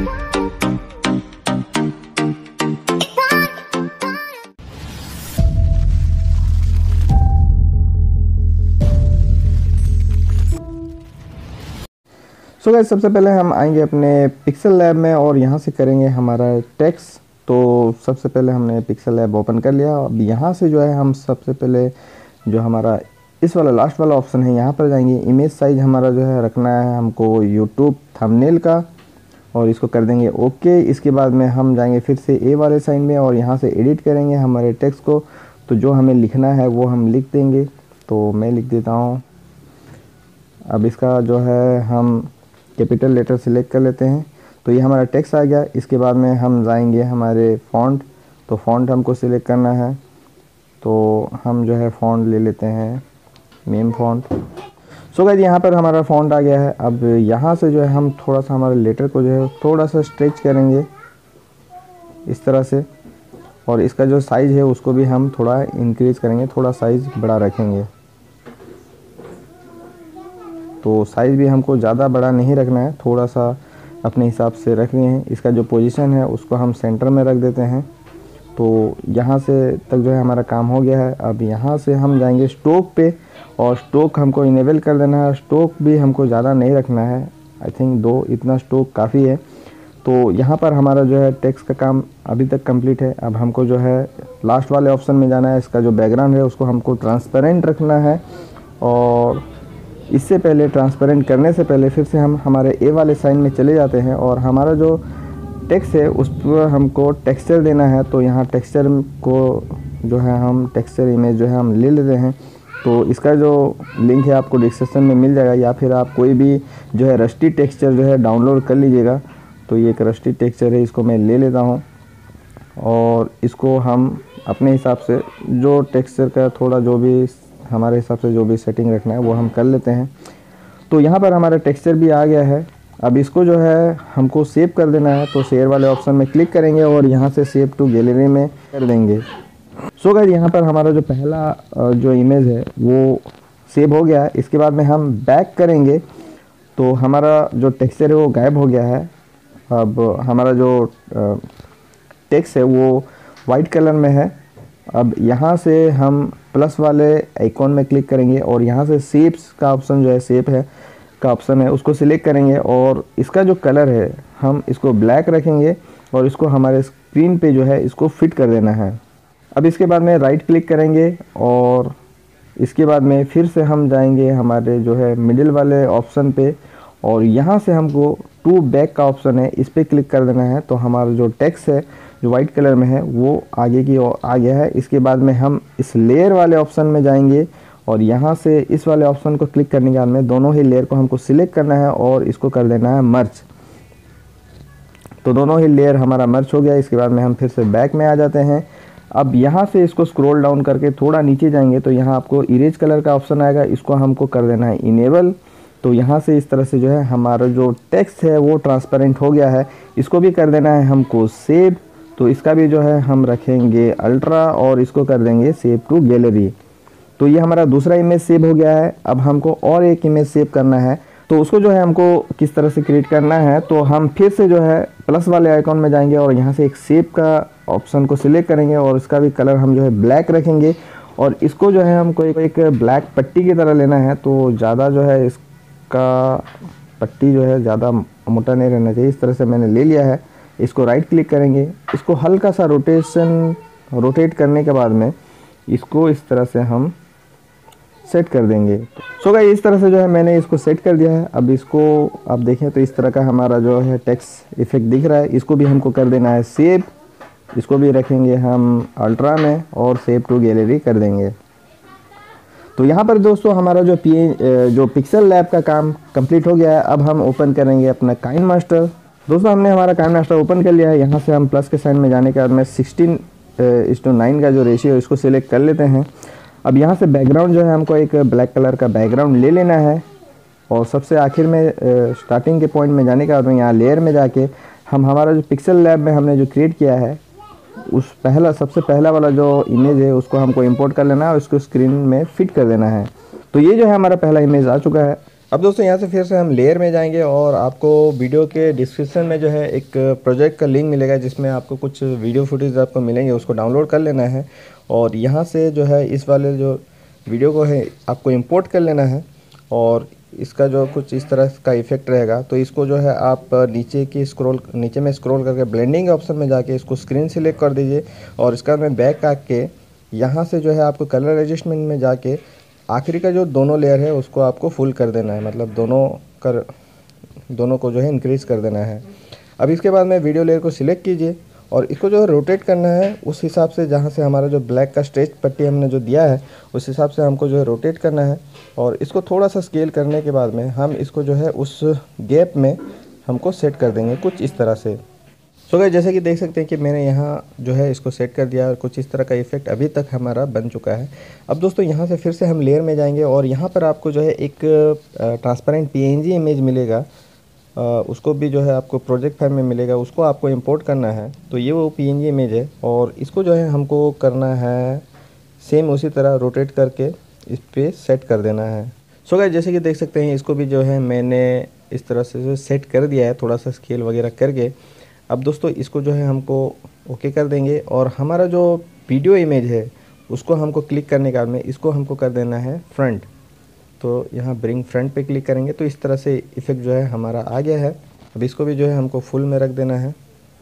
So guys, सबसे पहले हम आएंगे अपने पिक्सल लैब में और यहाँ से करेंगे हमारा टेक्स्ट। तो सबसे पहले हमने पिक्सल लैब ओपन कर लिया। अब यहाँ से जो है हम सबसे पहले जो हमारा इस वाला लास्ट वाला ऑप्शन है यहाँ पर जाएंगे। इमेज साइज हमारा जो है रखना है हमको यूट्यूब थंबनेल का और इसको कर देंगे ओके। इसके बाद में हम जाएंगे फिर से ए वाले साइड में और यहाँ से एडिट करेंगे हमारे टेक्स्ट को। तो जो हमें लिखना है वो हम लिख देंगे। तो मैं लिख देता हूँ। अब इसका जो है हम कैपिटल लेटर सिलेक्ट कर लेते हैं। तो ये हमारा टेक्स्ट आ गया। इसके बाद में हम जाएंगे हमारे फ़ॉन्ट। तो फ़ॉन्ट हमको सिलेक्ट करना है। तो हम जो है फ़ॉन्ट ले लेते हैं मेम फ़ॉन्ट। सो गाइस, यहाँ पर हमारा फ़ॉन्ट आ गया है। अब यहाँ से जो है हम थोड़ा सा हमारे लेटर को जो है थोड़ा सा स्ट्रेच करेंगे इस तरह से। और इसका जो साइज़ है उसको भी हम थोड़ा इंक्रीज़ करेंगे, थोड़ा साइज़ बड़ा रखेंगे। तो साइज़ भी हमको ज़्यादा बड़ा नहीं रखना है, थोड़ा सा अपने हिसाब से रखनी है। इसका जो पोजीशन है उसको हम सेंटर में रख देते हैं। तो यहाँ से तक जो है हमारा काम हो गया है। अब यहाँ से हम जाएंगे स्ट्रोक पे और स्ट्रोक हमको इनेबल कर देना है। स्ट्रोक भी हमको ज़्यादा नहीं रखना है, आई थिंक 2 इतना स्ट्रोक काफ़ी है। तो यहाँ पर हमारा जो है टेक्स्ट का काम अभी तक कंप्लीट है। अब हमको जो है लास्ट वाले ऑप्शन में जाना है। इसका जो बैकग्राउंड है उसको हमको ट्रांसपेरेंट रखना है। और इससे पहले ट्रांसपेरेंट करने से पहले फिर से हम हमारे ए वाले साइन में चले जाते हैं और हमारा जो टेक्स्ट है उस पर हमको टेक्सचर देना है। तो यहाँ टेक्सचर को जो है हम टेक्सचर इमेज जो है हम ले लेते हैं। तो इसका जो लिंक है आपको डिस्क्रिप्शन में मिल जाएगा, या फिर आप कोई भी जो है रस्टी टेक्सचर जो है डाउनलोड कर लीजिएगा। तो ये एक रस्टी टेक्सचर है, इसको मैं ले लेता हूँ और इसको हम अपने हिसाब से जो टेक्सचर का थोड़ा जो भी हमारे हिसाब से जो भी सेटिंग रखना है वो हम कर लेते हैं। तो यहाँ पर हमारा टेक्सचर भी आ गया है। अब इसको जो है हमको सेव कर देना है। तो शेयर वाले ऑप्शन में क्लिक करेंगे और यहाँ से सेव टू गैलरी में कर देंगे। सो गाइस, यहाँ पर हमारा जो पहला जो इमेज है वो सेव हो गया है। इसके बाद में हम बैक करेंगे तो हमारा जो टेक्सचर है वो गायब हो गया है। अब हमारा जो टेक्स्ट है वो वाइट कलर में है। अब यहाँ से हम प्लस वाले आइकॉन में क्लिक करेंगे और यहाँ से शेप्स का ऑप्शन जो है शेप है का ऑप्शन है उसको सिलेक्ट करेंगे और इसका जो कलर है हम इसको ब्लैक रखेंगे और इसको हमारे स्क्रीन पे जो है इसको फिट कर देना है। अब इसके बाद में राइट क्लिक करेंगे और इसके बाद में फिर से हम जाएंगे हमारे जो है मिडिल वाले ऑप्शन पे और यहाँ से हमको टू बैक का ऑप्शन है, इस पर क्लिक कर देना है। तो हमारा जो टेक्स्ट है जो वाइट कलर में है वो आगे की ओर आ गया है। इसके बाद में हम इस लेयर वाले ऑप्शन में जाएंगे और यहाँ से इस वाले ऑप्शन को क्लिक करने के बाद में दोनों ही लेयर को हमको सिलेक्ट करना है और इसको कर देना है मर्ज। तो दोनों ही लेयर हमारा मर्ज हो गया। इसके बाद में हम फिर से बैक में आ जाते हैं। अब यहाँ से इसको स्क्रॉल डाउन करके थोड़ा नीचे जाएंगे तो यहाँ आपको इरेज कलर का ऑप्शन आएगा, इसको हमको कर देना है इनेबल। तो यहाँ से इस तरह से जो है हमारा जो टेक्स्ट है वो ट्रांसपेरेंट हो गया है। इसको भी कर देना है हमको सेव। तो इसका भी जो है हम रखेंगे अल्ट्रा और इसको कर देंगे सेव टू गैलरी। तो ये हमारा दूसरा इमेज सेव हो गया है। अब हमको और एक इमेज सेव करना है। तो उसको जो है हमको किस तरह से क्रिएट करना है, तो हम फिर से जो है प्लस वाले आइकॉन में जाएंगे और यहाँ से एक सेव का ऑप्शन को सिलेक्ट करेंगे और इसका भी कलर हम जो है ब्लैक रखेंगे और इसको जो है हमको एक ब्लैक पट्टी की तरह लेना है। तो ज़्यादा जो है इसका पट्टी जो है ज़्यादा मोटा नहीं रहना चाहिए। इस तरह से मैंने ले लिया है। इसको राइट क्लिक करेंगे, इसको हल्का सा रोटेट करने के बाद में इसको इस तरह से हम सेट कर देंगे। सो गाइस, इस तरह से जो है मैंने इसको सेट कर दिया है। अब इसको आप देखें तो इस तरह का हमारा जो है टेक्स्ट इफेक्ट दिख रहा है। इसको भी हमको कर देना है सेव। इसको भी रखेंगे हम अल्ट्रा में और सेव टू गैलरी कर देंगे। तो यहाँ पर दोस्तों हमारा जो पिक्सल लैब का काम कंप्लीट हो गया है। अब हम ओपन करेंगे अपना काइनमास्टर। दोस्तों हमने हमारा काइनमास्टर ओपन कर लिया है। यहाँ से हम प्लस के साइन में जाने के बाद में 16:9 का जो रेशियो है इसको सिलेक्ट कर लेते हैं। अब यहाँ से बैकग्राउंड जो है हमको एक ब्लैक कलर का बैकग्राउंड ले लेना है और सबसे आखिर में स्टार्टिंग के पॉइंट में जाने के बाद में यहाँ लेयर में जाके हम हमारा जो पिक्सल लैब में हमने जो क्रिएट किया है उस सबसे पहला वाला जो इमेज है उसको हमको इंपोर्ट कर लेना है और उसको स्क्रीन में फिट कर देना है। तो ये जो है हमारा पहला इमेज आ चुका है। अब दोस्तों यहाँ से फिर से हम लेयर में जाएंगे और आपको वीडियो के डिस्क्रिप्शन में जो है एक प्रोजेक्ट का लिंक मिलेगा जिसमें आपको कुछ वीडियो फुटेज आपको मिलेंगे, उसको डाउनलोड कर लेना है और यहाँ से जो है इस वाले जो वीडियो को है आपको इंपोर्ट कर लेना है। और इसका जो कुछ इस तरह का इफेक्ट रहेगा, तो इसको जो है आप नीचे में स्क्रॉल करके ब्लेंडिंग ऑप्शन में जाके इसको स्क्रीन सेलेक्ट कर दीजिए और इसका में बैक आके यहाँ से जो है आपको कलर एडजस्टमेंट में जाके आखिरी का जो दोनों लेयर है उसको आपको फुल कर देना है, मतलब दोनों को जो है इंक्रीज़ कर देना है। अब इसके बाद में वीडियो लेयर को सिलेक्ट कीजिए और इसको जो है रोटेट करना है उस हिसाब से, जहाँ से हमारा जो ब्लैक का स्ट्रेच पट्टी हमने जो दिया है उस हिसाब से हमको जो है रोटेट करना है। और इसको थोड़ा सा स्केल करने के बाद में हम इसको जो है उस गैप में हमको सेट कर देंगे कुछ इस तरह से। सो गाइस, जैसे कि देख सकते हैं कि मैंने यहाँ जो है इसको सेट कर दिया और कुछ इस तरह का इफेक्ट अभी तक हमारा बन चुका है। अब दोस्तों यहाँ से फिर से हम लेयर में जाएंगे और यहाँ पर आपको जो है एक ट्रांसपेरेंट पीएनजी इमेज मिलेगा, उसको भी जो है आपको प्रोजेक्ट फाइल में मिलेगा, उसको आपको इंपोर्ट करना है। तो ये वो पीएनजी इमेज है और इसको जो है हमको करना है सेम उसी तरह रोटेट करके इस पर सेट कर देना है। सो गाइस, जैसे कि देख सकते हैं इसको भी जो है मैंने इस तरह से जो सेट कर दिया है थोड़ा सा स्केल वगैरह करके। अब दोस्तों इसको जो है हमको ओके कर देंगे और हमारा जो वीडियो इमेज है उसको हमको क्लिक करने के बाद में इसको हमको कर देना है फ्रंट। तो यहाँ ब्रिंग फ्रंट पे क्लिक करेंगे तो इस तरह से इफ़ेक्ट जो है हमारा आ गया है। अब इसको भी जो है हमको फुल में रख देना है।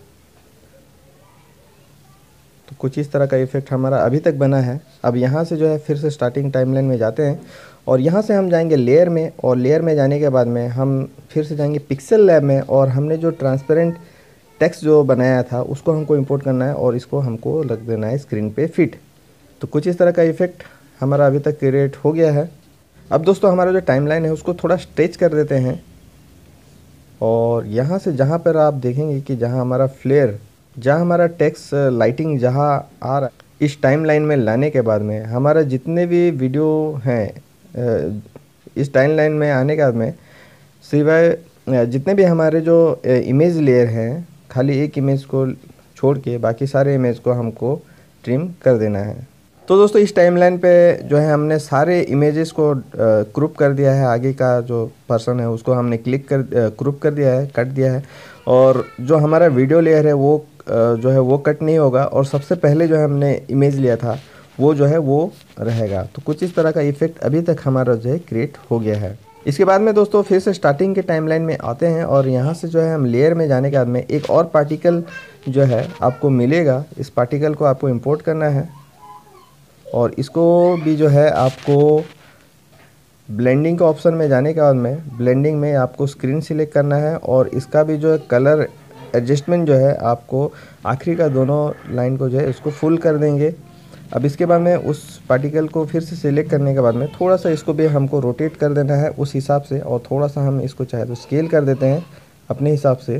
तो कुछ इस तरह का इफ़ेक्ट हमारा अभी तक बना है। अब यहाँ से जो है फिर से स्टार्टिंग टाइमलाइन में जाते हैं और यहाँ से हम जाएंगे लेयर में और लेयर में जाने के बाद में हम फिर से जाएंगे पिक्सल लैब में और हमने जो ट्रांसपेरेंट टेक्स्ट जो बनाया था उसको हमको इंपोर्ट करना है और इसको हमको रख देना है स्क्रीन पे फिट। तो कुछ इस तरह का इफ़ेक्ट हमारा अभी तक क्रिएट हो गया है। अब दोस्तों हमारा जो टाइमलाइन है उसको थोड़ा स्ट्रेच कर देते हैं और यहाँ से जहाँ पर आप देखेंगे कि जहाँ हमारा फ्लेयर, जहाँ हमारा टेक्स्ट लाइटिंग जहाँ आ रहा है, इस टाइमलाइन में लाने के बाद में हमारा जितने भी वीडियो हैं इस टाइमलाइन में आने के बाद में सिवाय जितने भी हमारे जो इमेज लेयर हैं, खाली एक इमेज को छोड़ के बाकी सारे इमेज को हमको ट्रिम कर देना है। तो दोस्तों इस टाइमलाइन पे जो है हमने सारे इमेजेस को ग्रुप कर दिया है। आगे का जो पर्सन है उसको हमने ग्रुप कर दिया है, कट दिया है और जो हमारा वीडियो लेयर है वो जो है वो कट नहीं होगा और सबसे पहले जो है हमने इमेज लिया था वो जो है वो रहेगा। तो कुछ इस तरह का इफ़ेक्ट अभी तक हमारा जो है क्रिएट हो गया है। इसके बाद में दोस्तों फिर से स्टार्टिंग के टाइमलाइन में आते हैं और यहाँ से जो है हम लेयर में जाने के बाद में एक और पार्टिकल जो है आपको मिलेगा। इस पार्टिकल को आपको इंपोर्ट करना है और इसको भी जो है आपको ब्लेंडिंग के ऑप्शन में जाने के बाद में ब्लेंडिंग में आपको स्क्रीन सिलेक्ट करना है और इसका भी जो है कलर एडजस्टमेंट जो है आपको आखिरी का दोनों लाइन को जो है इसको फुल कर देंगे। अब इसके बाद में उस पार्टिकल को फिर से सिलेक्ट करने के बाद में थोड़ा सा इसको भी हमको रोटेट कर देना है उस हिसाब से और थोड़ा सा हम इसको चाहे तो स्केल कर देते हैं अपने हिसाब से।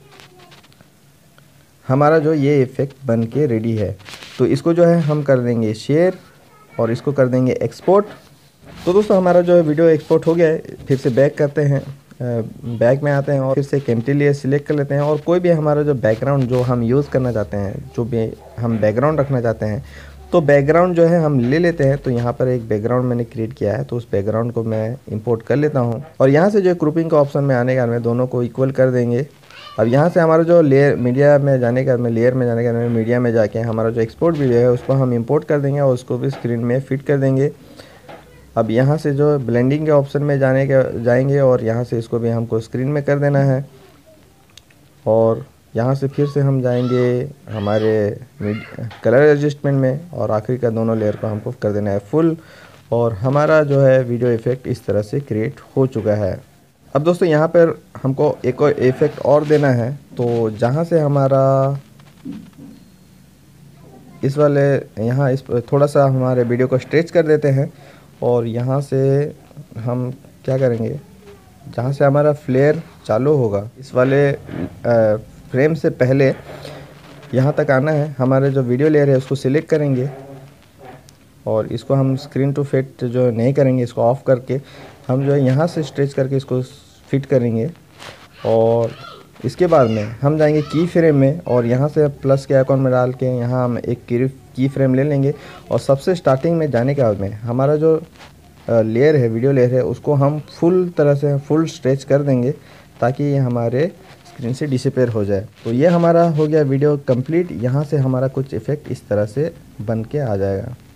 हमारा जो ये इफ़ेक्ट बन के रेडी है। तो इसको जो है हम कर देंगे शेयर और इसको कर देंगे एक्सपोर्ट। तो दोस्तों हमारा जो है वीडियो एक्सपोर्ट हो गया है। फिर से बैक करते हैं, बैक में आते हैं और फिर से एक एम्प्टी लेयर सिलेक्ट कर लेते हैं और कोई भी हमारा जो बैकग्राउंड जो हम यूज़ करना चाहते हैं, जो भी हम बैकग्राउंड रखना चाहते हैं, तो बैकग्राउंड जो है हम ले लेते हैं। तो यहाँ पर एक बैकग्राउंड मैंने क्रिएट किया है तो उस बैकग्राउंड को मैं इंपोर्ट कर लेता हूँ और यहाँ से जो ग्रुपिंग का ऑप्शन में आने के बाद में दोनों को इक्वल कर देंगे। अब यहाँ से हमारा जो लेयर मीडिया में जाने का लेयर में जाने का मीडिया में जाके हमारा जो एक्सपोर्ट वीडियो है उसको हम इंपोर्ट कर देंगे और उसको भी स्क्रीन में फिट कर देंगे। अब यहाँ से जो ब्लेंडिंग के ऑप्शन में जाएंगे और यहाँ से इसको भी हमको स्क्रीन में कर देना है और यहाँ से फिर से हम जाएंगे हमारे कलर एडजस्टमेंट में और आखिरी का दोनों लेयर को हमको कर देना है फुल और हमारा जो है वीडियो इफ़ेक्ट इस तरह से क्रिएट हो चुका है। अब दोस्तों यहाँ पर हमको एक और इफ़ेक्ट और देना है। तो जहाँ से हमारा इस वाले यहाँ इस थोड़ा सा हमारे वीडियो को स्ट्रेच कर देते हैं और यहाँ से हम क्या करेंगे, जहाँ से हमारा फ्लेयर चालू होगा इस वाले फ्रेम से पहले यहाँ तक आना है। हमारे जो वीडियो लेयर है उसको सिलेक्ट करेंगे और इसको हम स्क्रीन टू फिट जो नहीं करेंगे, इसको ऑफ़ करके हम जो है यहाँ से स्ट्रेच करके इसको फिट करेंगे और इसके बाद में हम जाएंगे की फ्रेम में और यहाँ से प्लस के आइकॉन में डाल के यहाँ हम एक की फ्रेम ले लेंगे और सबसे स्टार्टिंग में जाने के बाद में हमारा जो लेयर है, वीडियो लेयर है, उसको हम फुल तरह से फुल स्ट्रेच कर देंगे ताकि ये हमारे स्क्रीन से डिसअपेयर हो जाए। तो ये हमारा हो गया वीडियो कंप्लीट। यहाँ से हमारा कुछ इफ़ेक्ट इस तरह से बन के आ जाएगा।